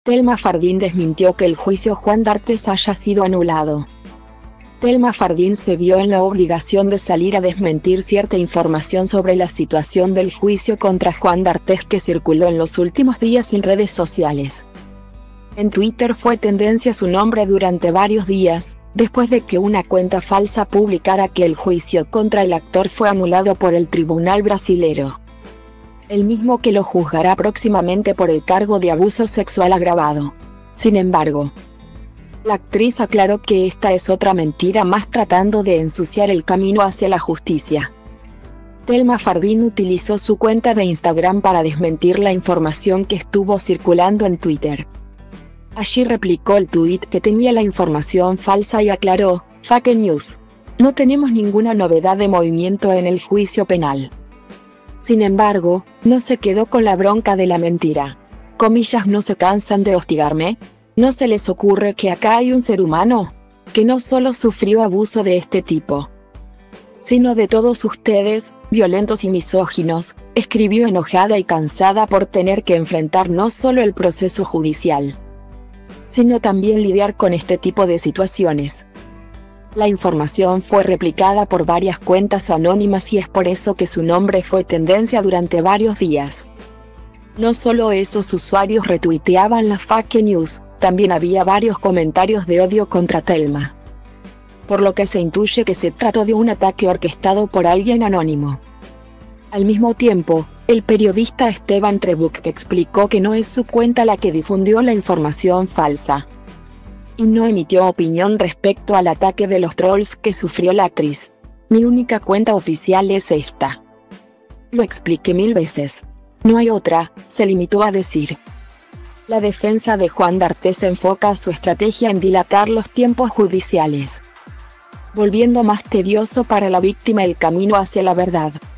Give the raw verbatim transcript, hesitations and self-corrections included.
Thelma Fardín desmintió que el juicio Juan D'Artes haya sido anulado. Thelma Fardín se vio en la obligación de salir a desmentir cierta información sobre la situación del juicio contra Juan D'Artes que circuló en los últimos días en redes sociales. En Twitter fue tendencia su nombre durante varios días, después de que una cuenta falsa publicara que el juicio contra el actor fue anulado por el tribunal brasilero, el mismo que lo juzgará próximamente por el cargo de abuso sexual agravado. Sin embargo, la actriz aclaró que esta es otra mentira más tratando de ensuciar el camino hacia la justicia. Thelma Fardín utilizó su cuenta de Instagram para desmentir la información que estuvo circulando en Twitter. Allí replicó el tuit que tenía la información falsa y aclaró: "Fake news. No tenemos ninguna novedad de movimiento en el juicio penal". Sin embargo, no se quedó con la bronca de la mentira. Comillas: "¿No se cansan de hostigarme? ¿No se les ocurre que acá hay un ser humano que no solo sufrió abuso de este tipo, sino de todos ustedes, violentos y misóginos?", escribió enojada y cansada por tener que enfrentar no solo el proceso judicial, sino también lidiar con este tipo de situaciones. La información fue replicada por varias cuentas anónimas y es por eso que su nombre fue tendencia durante varios días. No solo esos usuarios retuiteaban la fake news, también había varios comentarios de odio contra Thelma, por lo que se intuye que se trató de un ataque orquestado por alguien anónimo. Al mismo tiempo, el periodista Esteban Trebuch explicó que no es su cuenta la que difundió la información falsa, y no emitió opinión respecto al ataque de los trolls que sufrió la actriz. "Mi única cuenta oficial es esta. Lo expliqué mil veces. No hay otra", se limitó a decir. La defensa de Juan D'Artes enfoca su estrategia en dilatar los tiempos judiciales, volviendo más tedioso para la víctima el camino hacia la verdad.